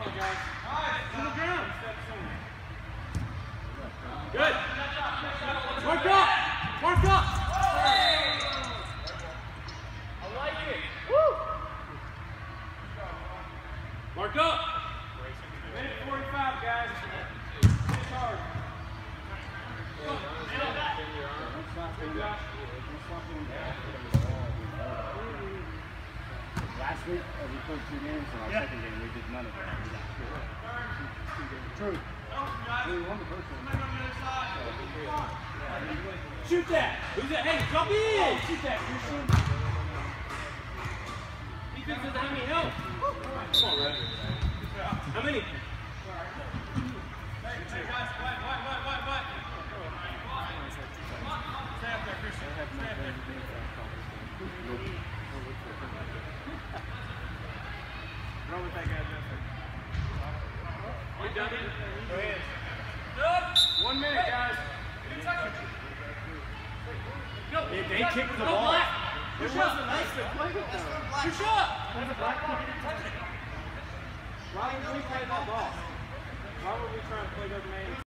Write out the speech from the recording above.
Good. Mark up. Mark up. I like it. Woo. Mark up. Minute 45, guys. It's hard. Last week, we played 2 games, and our second game, we did none of it. True. We won the first one. Shoot that! Who's that? Hey, jump in! Shoot that, Christian! Defense doesn't have any help. Come on, Red. How many? Hey, guys, what? Stay up there, Christian. Stay up there. Run with that guy, Justin. You done it? Go ahead. 1 minute, guys. They kicked the ball. It wasn't nice to play with them. Push up! Why would we play that ball? Why would we try and play those names?